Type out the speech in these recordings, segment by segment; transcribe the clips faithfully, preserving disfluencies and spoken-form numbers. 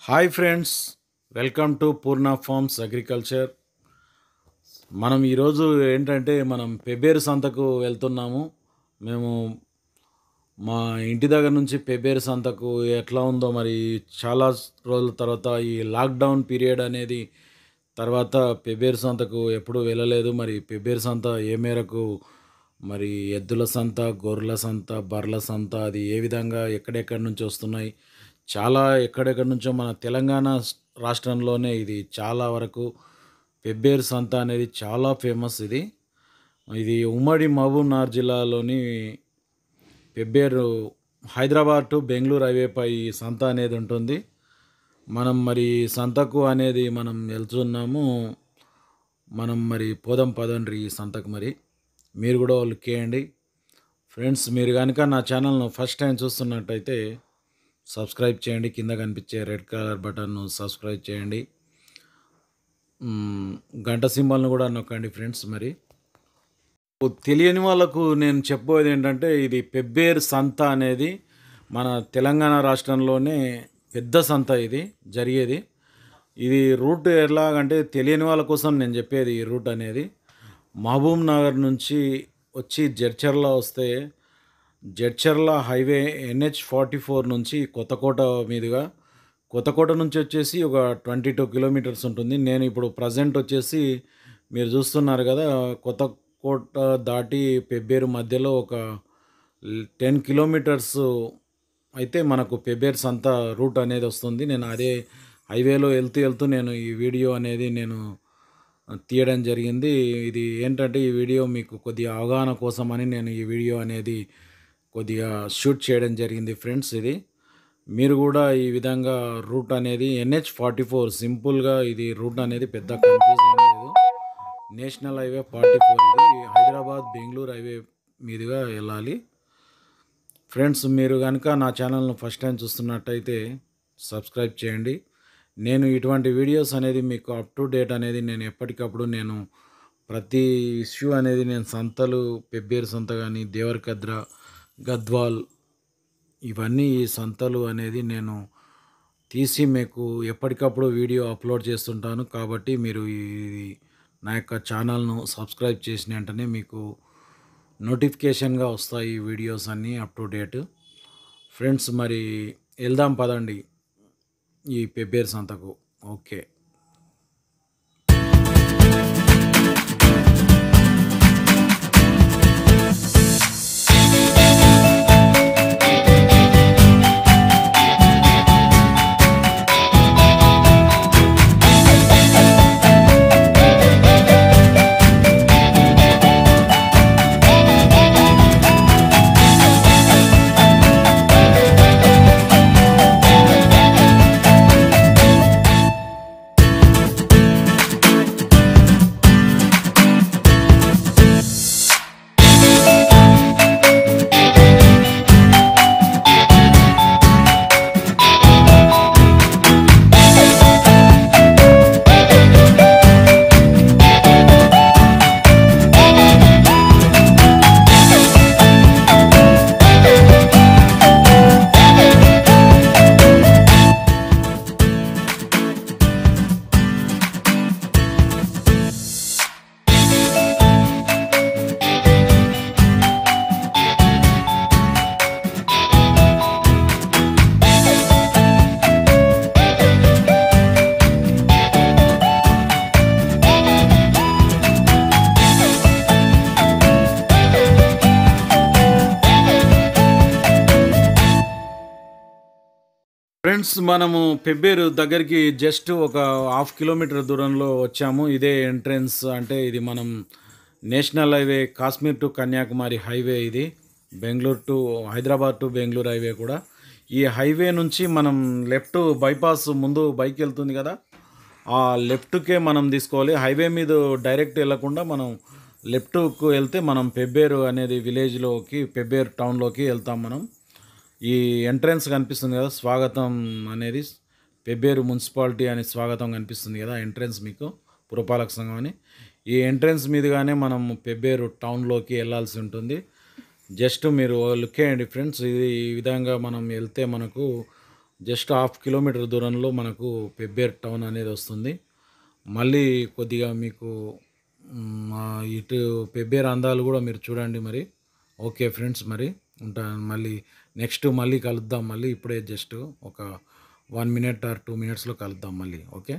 Hi friends, welcome to Purna farms agriculture. మనం ఈరోజు ఏంటంటే మనం పెబ్బేరు సంతకు వెళ్తున్నాము. మేము మా ఇంటి దగ్గర నుంచి పెబ్బేరు సంతకు ఎట్లా ఉందో మరి చాలా రోజుల తర్వాత ఈ లాక్డౌన్ పీరియడ్ అనేది తర్వాత పెబ్బేరు సంతకు ఎప్పుడూ వెళ్ళలేదు. మరి పెబ్బేరు సంత ఏ మేరకు, మరి ఎద్దుల సంత, గొర్రెల సంత, బర్రెల సంత అది ఏ విధంగా ఎక్కడెక్కడి నుంచి వస్తున్నాయి, చాలా ఎక్కడెక్కడి నుంచో మన తెలంగాణ స్- రాష్ట్రంలోనే ఇది చాలా వరకు పెబ్బేరు సంత అనేది చాలా ఫేమస్. ఇది ఇది ఉమ్మడి మహబూబ్నగర్ జిల్లాలోని పెబ్బేరు, హైదరాబాద్ టు బెంగళూరు హైవేపై ఈ సంత అనేది ఉంటుంది. మనం మరి సంతకు అనేది మనం వెళ్తున్నాము. మనం మరి పోదాం పదండ్రి ఈ సంతకు. మరి మీరు కూడా లుక్ చేయండి ఫ్రెండ్స్. మీరు కనుక నా ఛానల్ను ఫస్ట్ టైం చూస్తున్నట్టయితే సబ్స్క్రైబ్ చేయండి. కింద కనిపించే రెడ్ కలర్ బటన్ను సబ్స్క్రైబ్ చేయండి. మ్, గంట సింబల్ను కూడా నొక్కండి ఫ్రెండ్స్. మరి తెలియని వాళ్ళకు నేను చెప్పబోయేది ఏంటంటే, ఇది పెబ్బేరు సంత అనేది మన తెలంగాణ రాష్ట్రంలోనే పెద్ద సంత ఇది జరిగేది. ఇది రూట్ ఎలాగంటే తెలియని వాళ్ళ కోసం నేను చెప్పేది. ఈ రూట్ అనేది మహబూబ్ నగర్ నుంచి వచ్చి జడ్చర్ల వస్తే, Jadcherla highway NH forty four నుంచి కొత్తకోట మీదుగా, కొత్తకోట నుంచి వచ్చేసి ఒక ట్వంటీ టూ కిలోమీటర్స్ ఉంటుంది. నేను ఇప్పుడు ప్రజెంట్ వచ్చేసి మీరు చూస్తున్నారు కదా, కొత్తకోట దాటి పెబ్బేరు మధ్యలో ఒక టెన్ కిలోమీటర్స్ అయితే మనకు పెబ్బేరు సంత రూట్ అనేది వస్తుంది. నేను అదే హైవేలో వెళ్తూ వెళ్తూ నేను ఈ వీడియో అనేది నేను తీయడం జరిగింది. ఇది ఏంటంటే, ఈ వీడియో మీకు కొద్దిగా అవగాహన కోసమని నేను ఈ వీడియో అనేది కొద్దిగా షూట్ చేయడం జరిగింది ఫ్రెండ్స్. ఇది మీరు కూడా ఈ విధంగా రూట్ అనేది ఎన్హెచ్ ఫార్టీ ఫోర్ సింపుల్గా ఇది రూట్ అనేది పెద్ద కన్ఫ్యూజ్ ఏం లేదు. నేషనల్ హైవే ఫార్టీ ఫోర్ ఇది హైదరాబాద్ బెంగళూరు హైవే మీదుగా వెళ్ళాలి ఫ్రెండ్స్. మీరు కనుక నా ఛానల్ను ఫస్ట్ టైం చూస్తున్నట్టయితే సబ్స్క్రైబ్ చేయండి. నేను ఇటువంటి వీడియోస్ అనేది మీకు అప్ టు డేట్ అనేది నేను ఎప్పటికప్పుడు నేను ప్రతి ఇష్యూ అనేది నేను సంతలు, పెబ్బేరు సంత కానీ, దేవరకద్ర, గద్వాల్, ఇవన్నీ ఈ సంతలు అనేది నేను తీసి మీకు ఎప్పటికప్పుడు వీడియో అప్లోడ్ చేస్తుంటాను. కాబట్టి మీరు ఈ నా యొక్క ఛానల్ను సబ్స్క్రైబ్ చేసిన వెంటనే మీకు నోటిఫికేషన్గా వస్తాయి ఈ వీడియోస్ అన్నీ అప్ టు డేట్ ఫ్రెండ్స్. మరి వెళ్దాం పదండి ఈ పెబ్బేరు సంతకు. ఓకే. ఫ్రెండ్స్, మనము పెబ్బేరు దగ్గరికి జస్ట్ ఒక హాఫ్ కిలోమీటర్ దూరంలో వచ్చాము. ఇదే ఎంట్రన్స్. అంటే ఇది మనం national highway, Kashmir to Kanyakumari highway ఇది. Bengaluru to Hyderabad to Bengaluru highway కూడా. ఈ హైవే నుంచి మనం లెఫ్ట్ బైపాస్ ముందు బైక్ వెళ్తుంది కదా, ఆ లెఫ్ట్కే మనం తీసుకోవాలి. హైవే మీద డైరెక్ట్ వెళ్ళకుండా మనం లెఫ్ట్కు వెళ్తే మనం పెబ్బేరు అనేది విలేజ్లోకి, పెబ్బేరు టౌన్లోకి వెళ్తాం మనం. ఈ ఎంట్రన్స్ కనిపిస్తుంది కదా, స్వాగతం అనేది పెబ్బేరు మున్సిపాలిటీ అని స్వాగతం కనిపిస్తుంది కదా ఎంట్రన్స్ మీకు, పురపాలక సంఘం అని. ఈ ఎంట్రన్స్ మీదుగానే మనం పెబ్బేరు టౌన్లోకి వెళ్ళాల్సి ఉంటుంది. జస్ట్ మీరు లుక్ చేయండి ఫ్రెండ్స్. ఇది ఈ విధంగా మనం వెళ్తే మనకు జస్ట్ హాఫ్ కిలోమీటర్ దూరంలో మనకు పెబ్బేర్ టౌన్ అనేది వస్తుంది. మళ్ళీ కొద్దిగా మీకు మ్, ఆ, ఇటు పెబ్బేర్ అందాలు కూడా మీరు చూడండి మరి. ఓకే ఫ్రెండ్స్, మరి ఉంటాను. మళ్ళీ నెక్స్ట్ మళ్ళీ కలుద్దాం. మళ్ళీ ఇప్పుడే జస్ట్ ఒక వన్ మినిట్ ఆర్ టూ మినిట్స్లో కలుద్దాం మళ్ళీ. ఓకే.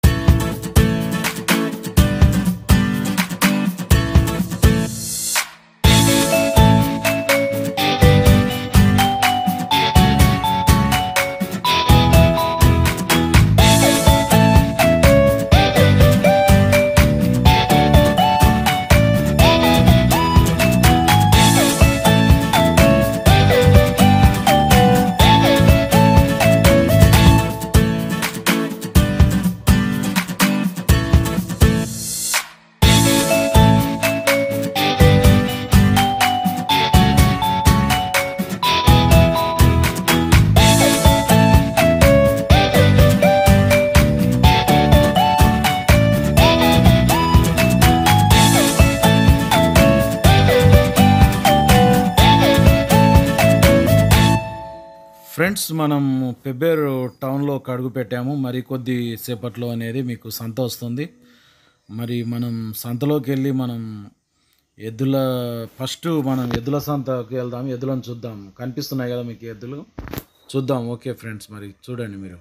ఫ్రెండ్స్, మనం పెబ్బేరు టౌన్లో ఒక అడుగు పెట్టాము. మరి కొద్ది సేపట్లో అనేది మీకు సంత వస్తుంది. మరి మనం సంతలోకి వెళ్ళి మనం ఎద్దుల ఫస్ట్ మనం ఎద్దుల సంతకి వెళ్దాం. ఎద్దులను చూద్దాం. కనిపిస్తున్నాయి కదా మీకు ఎద్దులు, చూద్దాం. ఓకే ఫ్రెండ్స్, మరి చూడండి మీరు.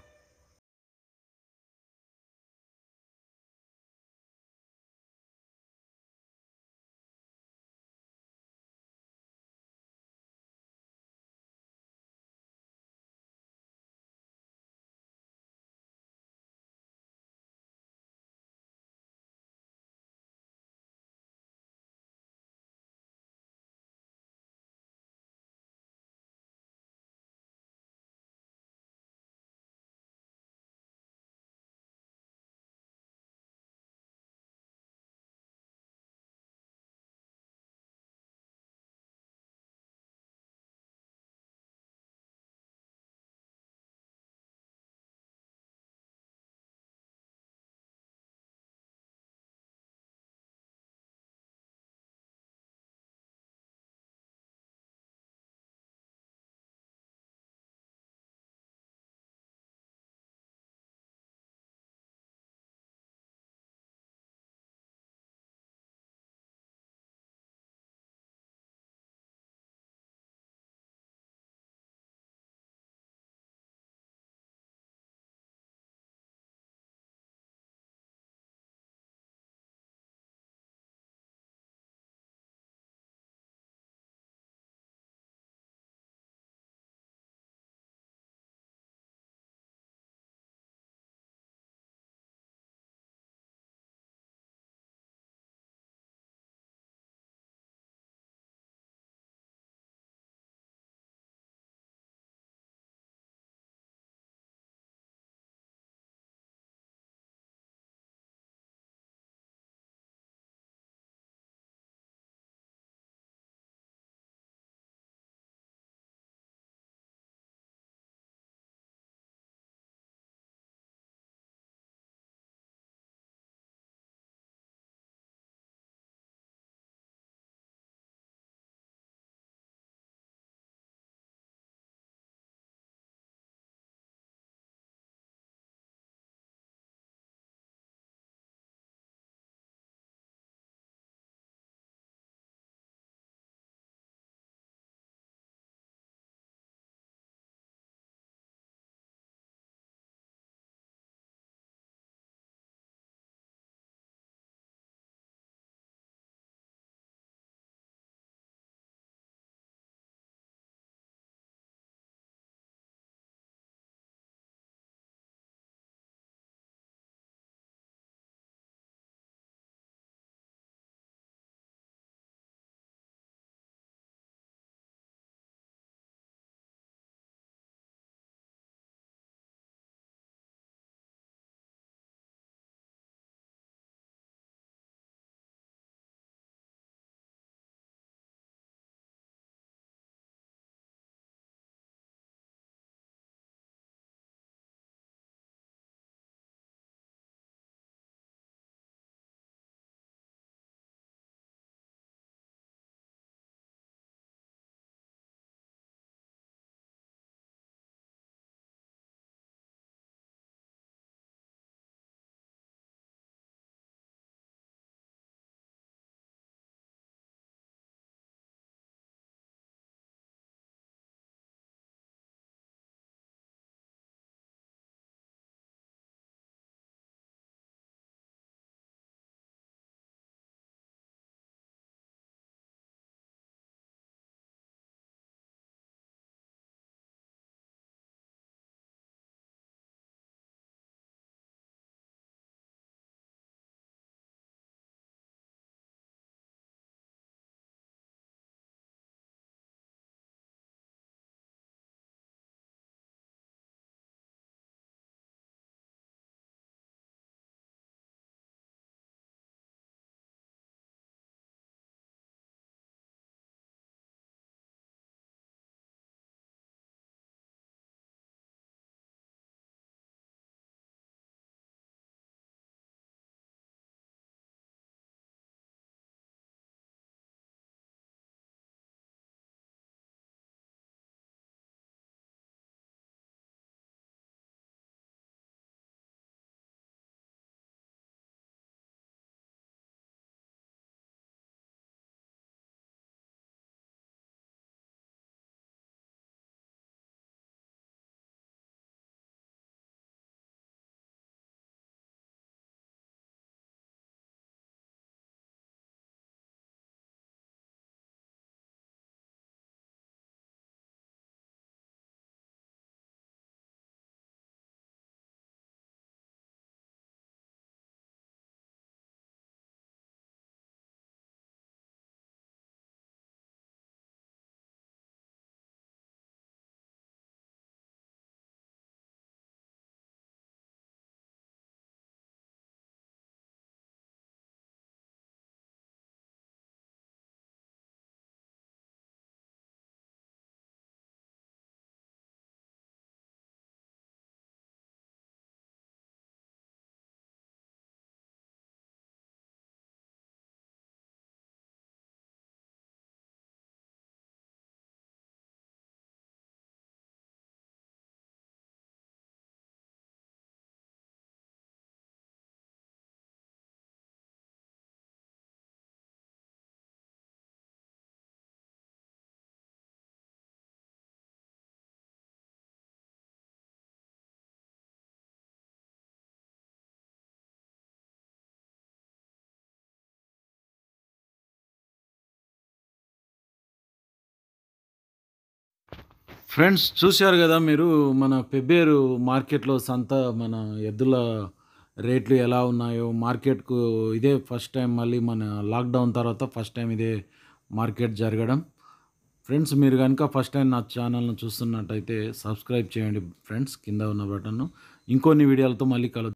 ఫ్రెండ్స్ చూశారు గదా మీరు మన పెబ్బేరు మార్కెట్‌లో సంత మన ఎద్దుల రేట్లు ఎలా ఉన్నాయో మార్కెట్‌కు ఇదే ఫస్ట్ టైం మళ్ళీ మన లాక్‌డౌన్ తర్వాత ఫస్ట్ టైం ఇదే మార్కెట్ జరగడం. ఫ్రెండ్స్ మీరు గనుక ఫస్ట్ టైం నా ఛానల్‌ను చూస్తున్నట్టయితే సబ్స్క్రైబ్ చేయండి ఫ్రెండ్స్ కింద ఉన్న బటన్‌ను. ఇంకొన్ని వీడియోలతో మళ్ళీ కలుద్దాం.